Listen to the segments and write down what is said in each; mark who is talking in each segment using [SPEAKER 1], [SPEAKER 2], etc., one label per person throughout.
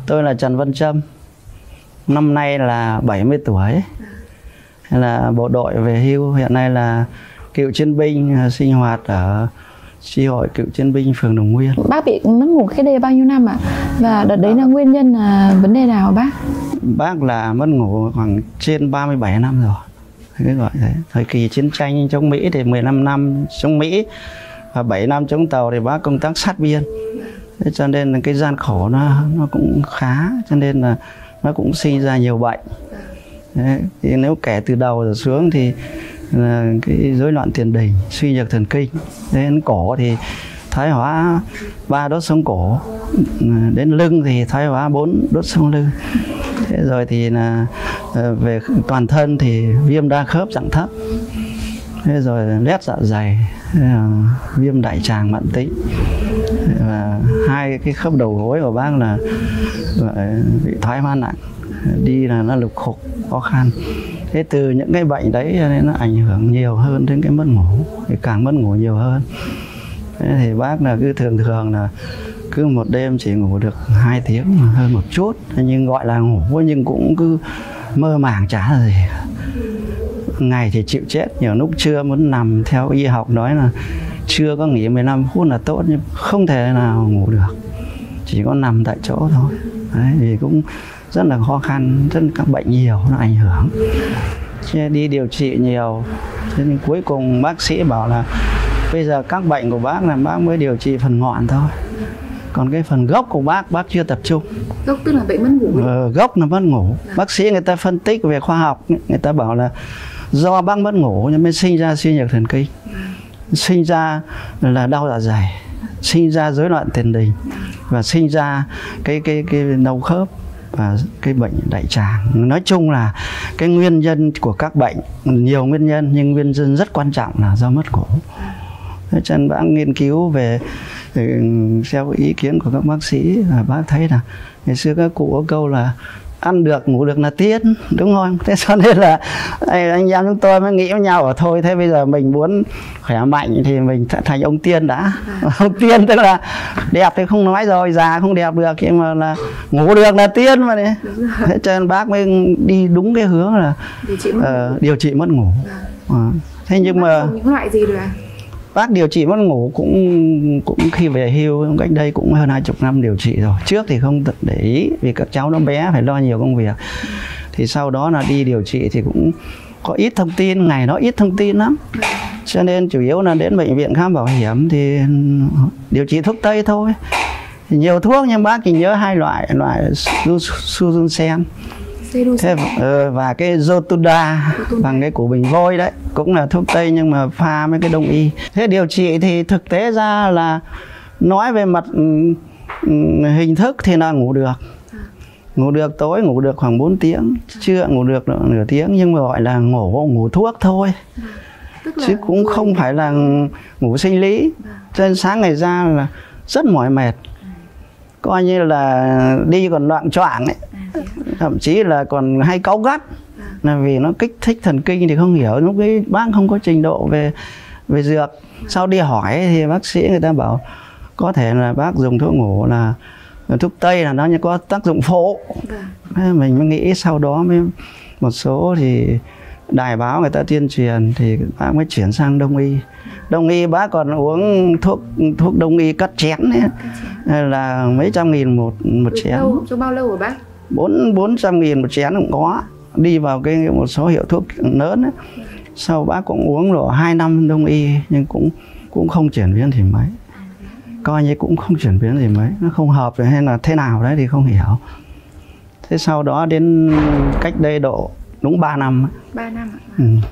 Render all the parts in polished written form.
[SPEAKER 1] Tôi là Trần Văn Trâm, năm nay là 70 tuổi, là bộ đội về hưu, hiện nay là cựu chiến binh, sinh hoạt ở chi hội cựu chiến binh phường Đồng Nguyên.
[SPEAKER 2] Bác bị mất ngủ cách đây bao nhiêu năm ạ? Và đợt đấy là nguyên nhân là vấn đề nào bác?
[SPEAKER 1] Bác là mất ngủ khoảng trên 37 năm rồi. Cái gọi thế. Thời kỳ chiến tranh chống Mỹ thì 15 năm chống Mỹ và 7 năm chống Tàu thì bác công tác sát biên. Thế cho nên là cái gian khổ nó cũng khá, cho nên là nó cũng sinh ra nhiều bệnh. Đấy, thì nếu kể từ đầu rồi xuống thì là cái rối loạn tiền đình, suy nhược thần kinh. Đến cổ thì thoái hóa 3 đốt sống cổ, đến lưng thì thoái hóa 4 đốt sống lưng. Thế rồi thì là về toàn thân thì viêm đa khớp dạng thấp. Thế rồi loét dạ dày, viêm đại tràng mãn tính. Và hai cái khớp đầu gối của bác là bị thoái hóa nặng, đi là nó lục khục khó khăn. Thế từ những cái bệnh đấy nên nó ảnh hưởng nhiều hơn đến cái mất ngủ, thì càng mất ngủ nhiều hơn. Thế thì bác là cứ thường là cứ một đêm chỉ ngủ được 2 tiếng hơn một chút, nhưng gọi là ngủ nhưng cũng cứ mơ màng chả là gì. Ngày thì chịu chết, nhiều lúc trưa muốn nằm, theo y học nói là trưa có nghỉ 15 phút là tốt, nhưng không thể nào ngủ được, chỉ có nằm tại chỗ thôi. Đấy, thì cũng rất là khó khăn, rất các bệnh nhiều nó ảnh hưởng. Đi điều trị nhiều, cho nên cuối cùng bác sĩ bảo là bây giờ các bệnh của bác là bác mới điều trị phần ngọn thôi, còn cái phần gốc của bác chưa tập trung.
[SPEAKER 2] Gốc tức là bệnh mất ngủ.
[SPEAKER 1] Gốc là mất ngủ. Bác sĩ người ta phân tích về khoa học, người ta bảo là do bác mất ngủ nên mới sinh ra suy nhược thần kinh, sinh ra là đau dạ dày, sinh ra rối loạn tiền đình, và sinh ra cái đau khớp và cái bệnh đại tràng. Nói chung là cái nguyên nhân của các bệnh nhiều nguyên nhân, nhưng nguyên nhân rất quan trọng là do mất ngủ. Thế cho nên bác nghiên cứu về theo ý kiến của các bác sĩ, và bác thấy là ngày xưa các cụ có câu là ăn được ngủ được là tiên, đúng không? Thế cho nên là anh em chúng tôi mới nghĩ với nhau ở thôi, thế bây giờ mình muốn khỏe mạnh thì mình thành ông tiên đã. Ông tiên tức là đẹp thì không nói rồi, già không đẹp được, nhưng mà là ngủ được là tiên mà đấy. Thế cho nên bác mới đi đúng cái hướng là điều trị mất ngủ. Thế nhưng mà
[SPEAKER 2] những loại gì rồi ạ?
[SPEAKER 1] Bác điều trị mất ngủ cũng khi về hưu, cách đây cũng hơn 20 năm điều trị rồi. Trước thì không để ý vì các cháu nó bé phải lo nhiều công việc. Thì sau đó là đi điều trị thì cũng có ít thông tin, ngày đó ít thông tin lắm. Cho nên chủ yếu là đến bệnh viện khám bảo hiểm thì điều trị thuốc tây thôi. Thì nhiều thuốc nhưng bác chỉ nhớ 2 loại Suzunsen và cái Zotuda bằng cái củ bình vôi đấy, cũng là thuốc tây nhưng mà pha với cái đông y. Thế điều trị thì thực tế ra là nói về mặt hình thức thì là ngủ được tối ngủ được khoảng 4 tiếng, trưa ngủ được nửa tiếng, nhưng mà gọi là ngủ thuốc thôi, chứ cũng không phải là ngủ sinh lý. Cho nên sáng ngày ra là rất mỏi mệt, coi như là đi còn loạng choạng ấy, thậm chí là còn hay cáu gắt, là vì nó kích thích thần kinh. Thì không hiểu, lúc ấy bác không có trình độ về dược. Sau đi hỏi thì bác sĩ người ta bảo có thể là bác dùng thuốc ngủ là thuốc tây là nó có tác dụng phụ. Mình mới nghĩ, sau đó mới một số thì đài báo người ta tuyên truyền thì bác mới chuyển sang đông y. Đông y bác còn uống thuốc đông y cắt chén ấy, là mấy trăm nghìn một chén.
[SPEAKER 2] Trong bao lâu hả bác?
[SPEAKER 1] 400.000 một chén cũng có. Đi vào một số hiệu thuốc lớn ấy. Sau bác cũng uống rồi 2 năm đông y, nhưng cũng không chuyển biến gì mấy. Coi như cũng không chuyển biến gì mấy, nó không hợp rồi hay là thế nào đấy thì không hiểu. Thế sau đó đến cách đây độ đúng 3 năm.
[SPEAKER 2] 3 năm ạ?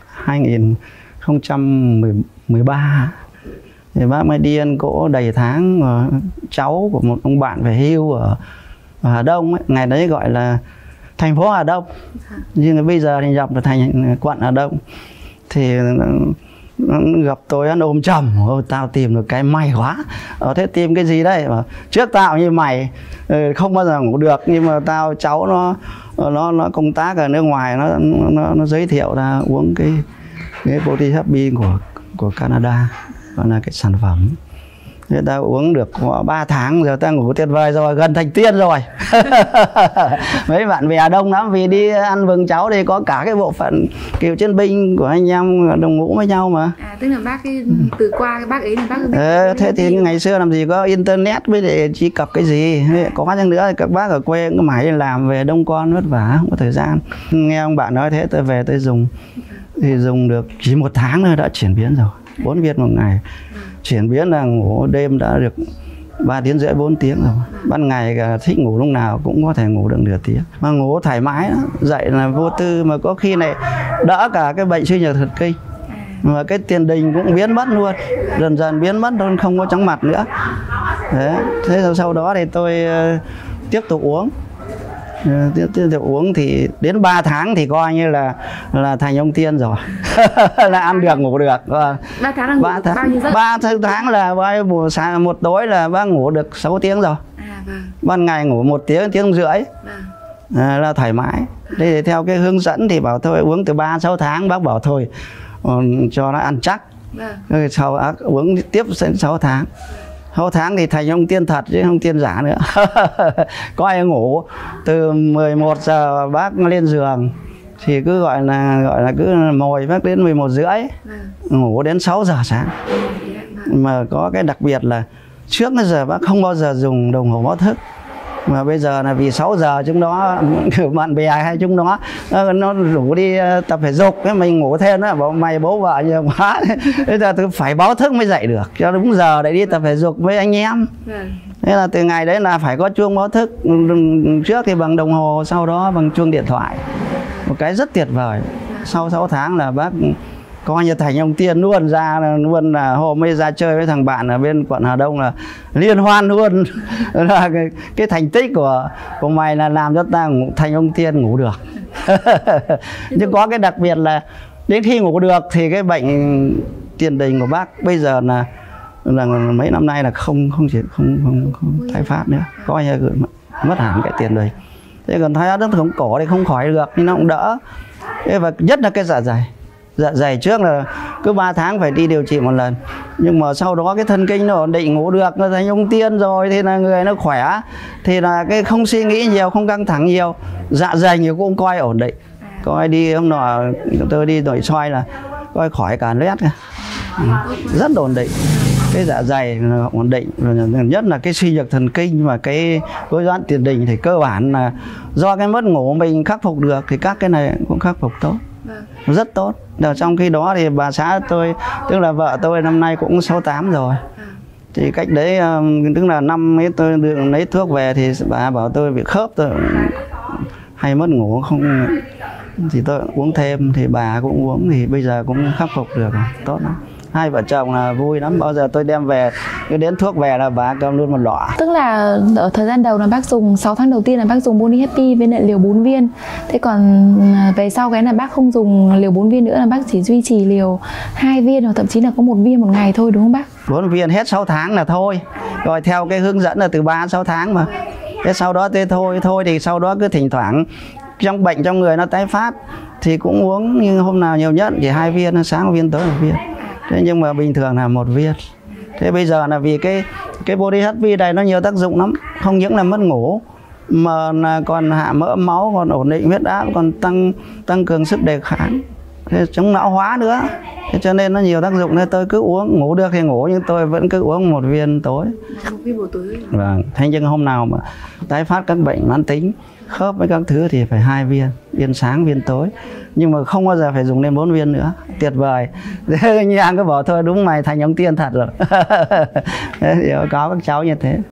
[SPEAKER 1] 2013 thì bác mới đi ăn cỗ đầy tháng, cháu của một ông bạn về hưu ở Hà Đông ấy. Ngày đấy gọi là thành phố Hà Đông, nhưng bây giờ thì nhập vào thành quận Hà Đông. Thì gặp tôi ăn ôm chầm, ôi tao tìm được cái may quá. Thế tìm cái gì đấy? Trước tao như mày không bao giờ ngủ được, nhưng mà cháu nó công tác ở nước ngoài, nó giới thiệu ra uống cái Body Happy của Canada, gọi là cái sản phẩm. Người ta uống được 3 tháng giờ ta ngủ tuyệt vời rồi, gần thành tiên rồi. Mấy bạn bè đông lắm, vì đi ăn vừng cháu thì có cả cái bộ phận cựu chiến binh của anh em đồng ngũ với nhau mà.
[SPEAKER 2] Tức là bác cái từ qua cái bác ấy là bác
[SPEAKER 1] thế thì ngày xưa làm gì có internet với để truy cập cái gì. Có chăng nữa các bác ở quê cũng mãi làm về đông con vất vả, không có thời gian. Nghe ông bạn nói thế tôi về tôi dùng, thì dùng được chỉ 1 tháng thôi đã chuyển biến rồi. 4 viên một ngày. Chuyển biến là ngủ đêm đã được 3 tiếng rưỡi 4 tiếng rồi. Ban ngày thích ngủ lúc nào cũng có thể ngủ được nửa tiếng. Mà ngủ thoải mái đó. Dậy là vô tư, mà có khi này đỡ cả cái bệnh suy nhược thần kinh. Mà cái tiền đình cũng biến mất luôn. Dần dần biến mất luôn, không có chóng mặt nữa. Đấy. Thế sau đó thì tôi tiếp tục uống. Tiếp tục uống thì đến 3 tháng thì coi như là thành ông tiên rồi. Là ăn được ngủ được.
[SPEAKER 2] 3 tháng là ngủ bao nhiêu giấc?
[SPEAKER 1] 3 tháng là một tối là bác ngủ được 6 tiếng rồi. Ban ngày ngủ 1 tiếng, tiếng rưỡi. Là thoải mái. Thế theo cái hướng dẫn thì bảo thôi uống từ 3-6 tháng, bác bảo thôi cho nó ăn chắc. Sau uống tiếp 6 tháng. 6 tháng thì thành ông tiên thật chứ không tiên giả nữa. Có ai ngủ từ 11 giờ bác lên giường thì cứ gọi là cứ mồi bác đến 11 rưỡi, ngủ đến 6 giờ sáng. Mà có cái đặc biệt là trước đến giờ bác không bao giờ dùng đồng hồ báo thức. Mà bây giờ là vì 6 giờ chúng nó bạn bè hay chúng nó rủ đi tập thể dục, cái mình ngủ thêm đó, bảo mày bố vợ nhiều quá. Bây giờ tôi phải báo thức mới dậy được cho đúng giờ để đi tập thể dục với anh em. Thế là từ ngày đấy là phải có chuông báo thức, trước thì bằng đồng hồ, sau đó bằng chuông điện thoại. Một cái rất tuyệt vời. Sau 6 tháng là bác coi như thành ông tiên luôn, luôn là hôm mới ra chơi với thằng bạn ở bên quận Hà Đông là liên hoan luôn. Là cái thành tích của mày là làm cho ta thành ông tiên ngủ được. Nhưng có cái đặc biệt là đến khi ngủ được thì cái bệnh tiền đình của bác bây giờ là mấy năm nay là không tái phát nữa, coi như mất hẳn cái tiền đình. Thế còn thoái hóa đất thống cổ thì không khỏi được nhưng nó cũng đỡ. Thế và nhất là cái dạ dày. Dạ dày trước là cứ 3 tháng phải đi điều trị một lần. Nhưng mà sau đó cái thần kinh nó ổn định, ngủ được, nó thành ông tiên rồi thì là người nó khỏe. Thì là cái không suy nghĩ nhiều, không căng thẳng nhiều. Dạ dày nhiều cũng coi ổn định. Coi đi hôm nọ tôi đi nội soi là coi khỏi cả loét kìa. Rất ổn định. Cái dạ dày là ổn định, nhất là cái suy nhược thần kinh và cái rối loạn tiền đình thì cơ bản là do cái mất ngủ mình khắc phục được thì các cái này cũng khắc phục tốt. Rất tốt. Trong khi đó thì bà xã tôi, tức là vợ tôi năm nay cũng 68 rồi. Thì cách đấy, tức là năm ấy tôi được lấy thuốc về thì bà bảo tôi bị khớp, tôi hay mất ngủ không, thì tôi uống thêm, thì bà cũng uống thì bây giờ cũng khắc phục được, tốt lắm. Hai vợ chồng là vui lắm, bao giờ tôi đem về, cứ đến thuốc về là bà cầm luôn một lọ.
[SPEAKER 2] Tức là ở thời gian đầu là bác dùng 6 tháng đầu tiên là bác dùng Body Happy với lại liều 4 viên. Thế còn về sau cái là bác không dùng liều 4 viên nữa, là bác chỉ duy trì liều 2 viên hoặc thậm chí là có 1 viên một ngày thôi, đúng không bác?
[SPEAKER 1] 4 viên hết 6 tháng là thôi. Rồi theo cái hướng dẫn là từ 3 đến 6 tháng mà. Thế sau đó thôi thì sau đó cứ thỉnh thoảng trong bệnh trong người nó tái phát thì cũng uống, nhưng hôm nào nhiều nhất chỉ 2 viên, sáng 1 viên tối 1 viên. Thế nhưng mà bình thường là 1 viên. Thế bây giờ là vì cái Body Happy này nó nhiều tác dụng lắm, không những là mất ngủ mà là còn hạ mỡ máu, còn ổn định huyết áp, còn tăng cường sức đề kháng, thế chống lão hóa nữa. Thế cho nên nó nhiều tác dụng nên tôi cứ uống, ngủ được thì ngủ nhưng tôi vẫn cứ uống 1 viên tối.
[SPEAKER 2] 1 viên buổi tối.
[SPEAKER 1] Vâng, thế nhưng hôm nào mà tái phát các bệnh mãn tính, khớp với các thứ thì phải 2 viên, viên sáng viên tối. Nhưng mà không bao giờ phải dùng đến 4 viên nữa. Tuyệt vời. Nhà cứ bảo thôi đúng mày thành ông tiên thật rồi. Có các cháu như thế.